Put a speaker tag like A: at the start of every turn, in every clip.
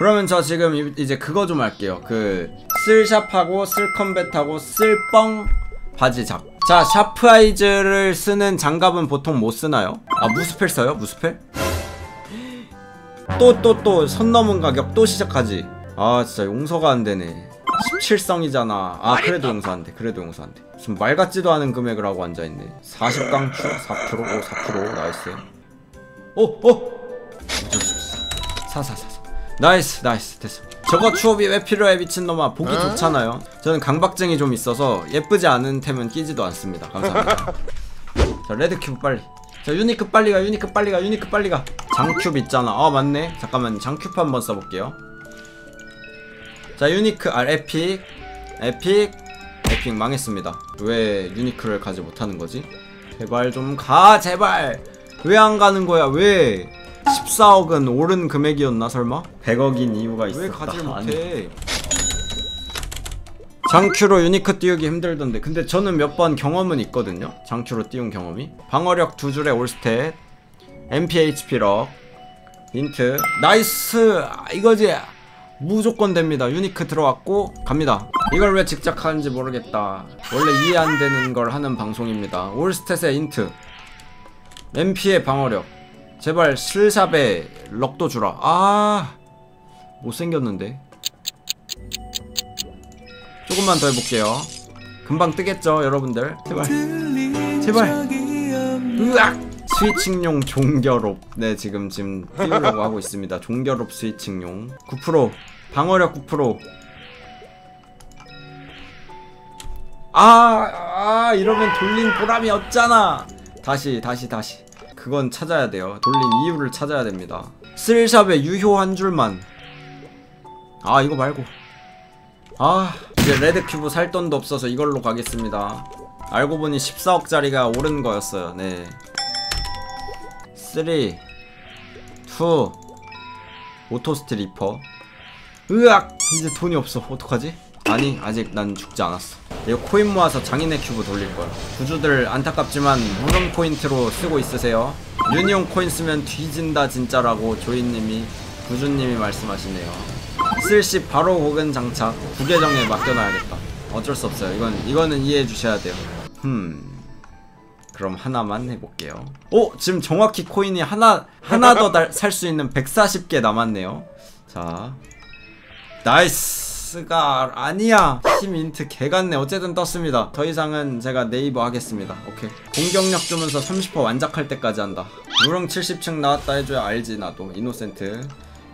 A: 그러면 저 지금 이제 그거 좀 할게요. 그 쓸샵하고 쓸컴뱃하고 쓸뻥 바지작. 자, 샤프아이즈를 쓰는 장갑은 보통 뭐 쓰나요? 아, 무스펠 써요? 무스펠? 또 선 넘은 가격 또 시작하지. 아, 진짜 용서가 안 되네. 17성이잖아. 아, 그래도 용서 안 돼. 그래도 용서 안 돼. 무슨 말 같지도 않은 금액을 하고 앉아있네. 40강추 4%? 오, 4%. 나이스. 어쩔 수 없어. 사. 나이스 됐어. 저거 추업이 왜 필요해, 미친놈아. 보기 좋잖아요. 저는 강박증이 좀 있어서 예쁘지 않은 템은 끼지도 않습니다. 감사합니다. 자, 레드 큐브 빨리. 자, 유니크 빨리 가. 장큐브 있잖아. 아, 맞네. 잠깐만, 장큐브 한번 써볼게요. 자, 유니크, 에픽 망했습니다. 왜 유니크를 가지 못하는 거지? 제발 좀 가, 제발. 왜 안 가는 거야, 왜? 14억은 옳은 금액이었나, 설마? 100억인 이유가 있었다. 왜 가지를 못해? 장큐로 유니크 띄우기 힘들던데. 근데 저는 몇 번 경험은 있거든요, 장큐로 띄운 경험이. 방어력 2줄에 올스탯, MP HP 럭, 인트. 나이스! 이거지. 무조건 됩니다. 유니크 들어왔고 갑니다. 이걸 왜 직접 하는지 모르겠다. 원래 이해 안 되는 걸 하는 방송입니다. 올스탯에 인트, MP의 방어력. 제발 슬샵에 럭도 주라. 아, 못생겼는데. 조금만 더 해볼게요. 금방 뜨겠죠, 여러분들. 제발. 으악! 스위칭용 종결롭. 네, 지금 띄우려고 하고 있습니다. 종결롭 스위칭용. 9%. 방어력 9%. 이러면 돌린 보람이 없잖아. 다시. 그건 찾아야 돼요. 돌린 이유를 찾아야 됩니다. 쓸샵에 유효 한 줄만. 이거 말고. 이제 레드 큐브 살 돈도 없어서 이걸로 가겠습니다. 알고 보니 14억짜리가 옳은 거였어요. 네. 3, 2, 오토스트 리퍼. 으악! 이제 돈이 없어. 어떡하지? 아니, 아직 난 죽지 않았어. 이거 코인 모아서 장인의 큐브 돌릴 거야. 구주들 안타깝지만 무덤 포인트로 쓰고 있으세요. 유니온 코인 쓰면 뒤진다 진짜라고 조이님이, 구주님이 말씀하시네요. 쓸시 바로 혹은 장착. 부계정에 맡겨놔야겠다. 어쩔 수 없어요. 이거는 이해해 주셔야 돼요. 그럼 하나만 해볼게요. 지금 정확히 코인이 하나 더 살 수 있는 140개 남았네요. 자, 나이스가 아니야. 힘 인트 개같네. 어쨌든 떴습니다. 더 이상은 제가 네이버 하겠습니다. 오케이. 공격력 주면서 30% 완작할 때까지 한다. 무릉 70층 나왔다 해줘야 알지. 나도 이노센트.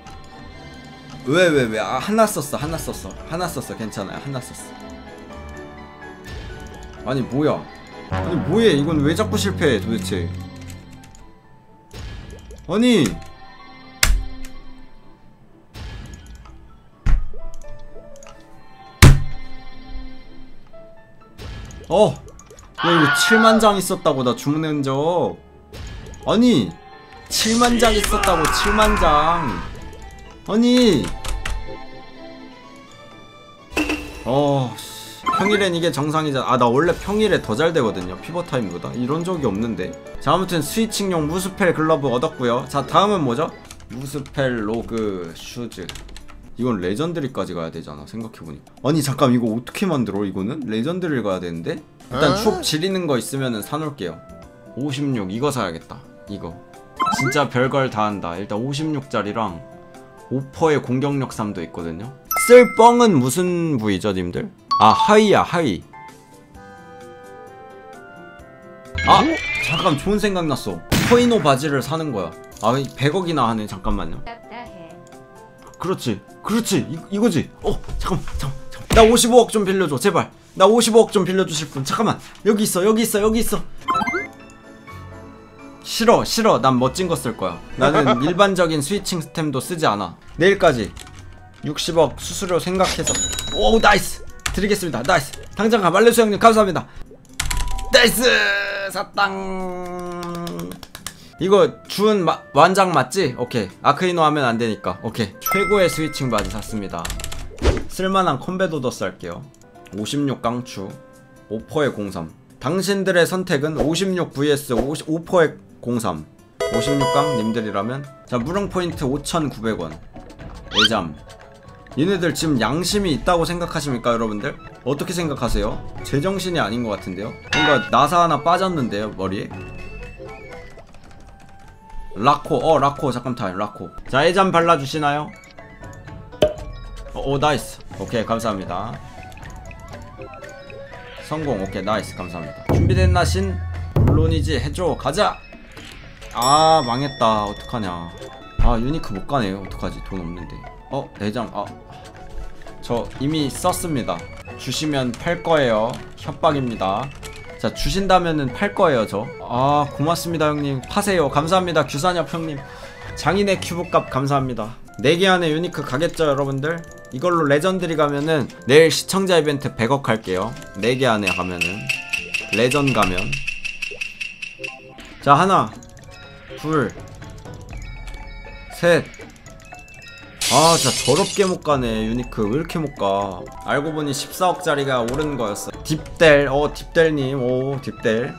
A: 왜 하나 썼어. 괜찮아요. 하나 썼어. 아니 뭐야. 아니 뭐해. 이건 왜 자꾸 실패해 도대체. 아니 야, 이거 7만장 있었다고. 나 죽는 적. 아니 7만장 있었다고. 7만장. 아니 평일엔 이게 정상이잖아. 나 원래 평일에 더 잘 되거든요, 피벗타임보다. 이런 적이 없는데. 자, 아무튼 스위칭용 무스펠 글러브 얻었고요. 자, 다음은 뭐죠? 무스펠 로그 슈즈. 이건 레전드리까지 가야 되잖아, 생각해보니까. 아니 잠깐, 이거 어떻게 만들어? 이거는? 레전드리를 가야 되는데? 일단 추억 지리는 거 있으면은 사놓을게요. 56 이거 사야겠다. 이거 진짜 별걸 다 한다. 일단 56짜리랑 5%의 공격력 3도 있거든요. 쓸 뻥은 무슨 부위죠, 님들? 하이야, 하이. 잠깐, 좋은 생각 났어. 코이노 바지를 사는 거야. 100억이나 하네. 잠깐만요. 그렇지 이거지. 잠깐만. 나 55억 좀 빌려줘, 제발. 나 55억 좀 빌려주실 분. 잠깐만. 여기 있어. 싫어. 난 멋진 거 쓸 거야. 나는 일반적인 스위칭 스템도 쓰지 않아. 내일까지 60억 수수료 생각해서. 오, 나이스. 드리겠습니다. 나이스. 당장 가. 말레수 형님 감사합니다. 나이스. 사땅. 이거 준 완장 맞지? 오케이. 아크이노 하면 안 되니까. 오케이. 최고의 스위칭 바지 샀습니다. 쓸만한 컴뱃오더스 할게요. 56 깡추 5%의 03. 당신들의 선택은 56 vs 5%의 03. 56강 님들이라면. 자, 무릉 포인트 5,900원. 애잠. 얘네들 지금 양심이 있다고 생각하십니까 여러분들? 어떻게 생각하세요? 제정신이 아닌 것 같은데요? 뭔가 나사 하나 빠졌는데요 머리에? 라코 라코 잠깐 타임 라코. 자 애잠 발라주시나요? 오 나이스. 오케이 감사합니다. 성공. 오케이 나이스 감사합니다. 준비됐나 신? 물론이지. 해줘 가자. 아 망했다. 어떡하냐. 아 유니크 못가네요. 어떡하지 돈 없는데. 내장 저 이미 썼습니다. 주시면 팔거예요. 협박입니다. 자 주신다면은 팔거예요 저. 고맙습니다 형님. 파세요. 감사합니다 규산엽 형님. 장인의 큐브값 감사합니다. 4개 안에 유니크 가겠죠 여러분들? 이걸로 레전드리 가면은 내일 시청자 이벤트 100억 할게요. 4개 안에 가면은 레전 가면. 자 하나 둘 셋. 진짜 더럽게 못가네 유니크. 왜 이렇게 못가. 알고보니 14억짜리가 오른 거였어. 딥델. 딥델님. 오 딥델.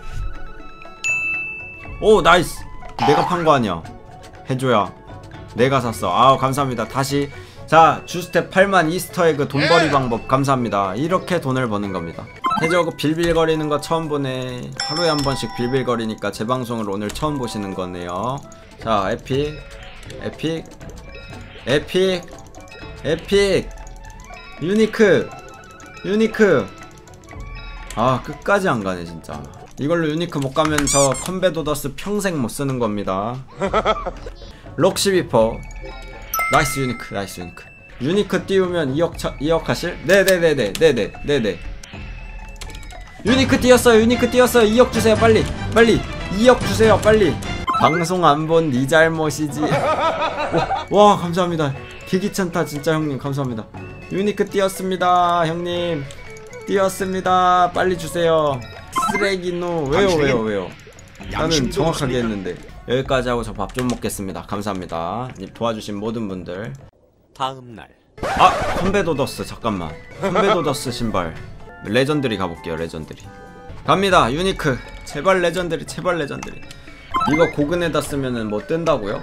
A: 오 나이스. 내가 판 거 아니야. 해줘야 내가 샀어. 감사합니다. 다시. 자 주스텝 8만 이스터에그 돈벌이 방법 감사합니다. 이렇게 돈을 버는 겁니다. 해저그 빌빌거리는 거 처음 보네. 하루에 한 번씩 빌빌거리니까 제 방송을 오늘 처음 보시는 거네요. 자 에픽 에픽 에픽 에픽 유니크 유니크. 끝까지 안 가네 진짜. 이걸로 유니크 못 가면 저 컴베도더스 평생 못 쓰는 겁니다. 록시비퍼. 나이스 유니크 나이스 유니크. 유니크 띄우면 2억 하실? 네네. 유니크 띄었어요. 유니크 띄었어요. 2억 주세요 빨리. 2억 주세요 빨리. 방송 안 본 니 잘못이지. 와 감사합니다. 개귀찮다 진짜 형님 감사합니다. 유니크 띄었습니다 형님. 띄었습니다. 빨리 주세요. 쓰레기노. 왜요? 나는 정확하게 했는데. 여기까지 하고 저 밥 좀 먹겠습니다. 감사합니다. 도와주신 모든 분들.
B: 다음날
A: 컴베도더스 잠깐만. 컴베도더스 신발 레전드리 가볼게요. 레전드리 갑니다. 유니크 제발 레전드리 제발 레전드리. 이거 고근에다 쓰면은 뭐 뜬다고요?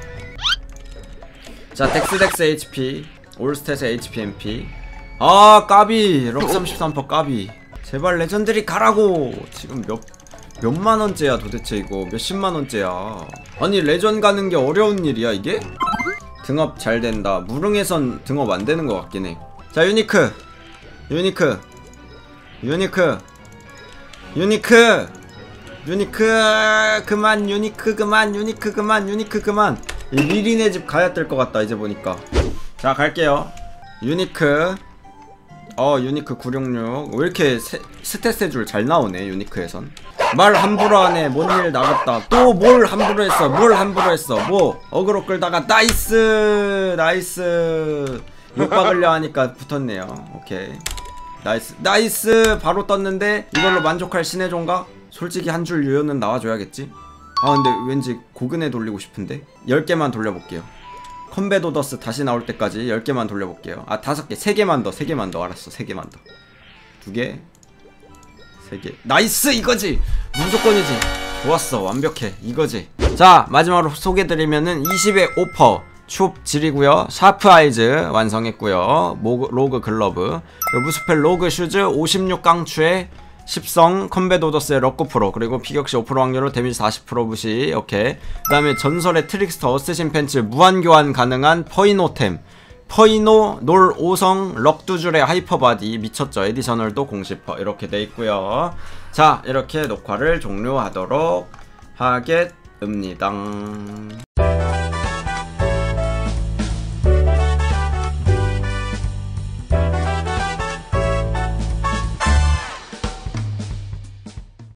A: 자 덱스 HP 올스탯의 HPMP. 까비 럭 33% 까비. 제발 레전드리 가라고. 지금 몇만원째야 도대체. 이거 몇십만원째야. 아니 레전 가는 게 어려운 일이야 이게? 등업 잘 된다. 무릉에선 등업 안 되는 것 같긴 해. 자 유니크 그만. 유니크 그만. 이 리린의 집 가야 될 것 같다 이제 보니까. 자 갈게요. 유니크 유니크 966. 왜 이렇게 스탯 줄 잘 나오네 유니크에선. 말 함부로 하네. 뭔 일 나갔다. 또 뭘 함부로 했어. 뭐 어그로 끌다가 나이스. 욕 박으려 하니까 붙었네요. 오케이 나이스. 바로 떴는데 이걸로 만족할 신혜종가? 솔직히 한 줄 유효는 나와줘야겠지? 근데 왠지 고근에 돌리고 싶은데 10개만 돌려볼게요. 컴베도더스 다시 나올 때까지 10개만 돌려볼게요. 5개 3개만 더 알았어. 3개만 더. 2개 3개. 나이스. 이거지 무조건이지. 좋았어 완벽해 이거지. 자 마지막으로 소개드리면은 20의 오퍼 춥 질이고요. 샤프 아이즈 완성했고요. 로그 글러브, 무스펠 로그 슈즈 56강추에 10성 컴베도더스의 럭고 프로, 그리고 피격시 5% 확률로 데미지 40% 부시. 오케이. 그 다음에 전설의 트릭스터 어쌔신 팬츠 무한교환 가능한 퍼이노템 퍼이노 놀 5성 럭 2줄의 하이퍼바디 미쳤죠. 에디셔널도 공시퍼 이렇게 돼있고요. 자 이렇게 녹화를 종료하도록 하겠습니다.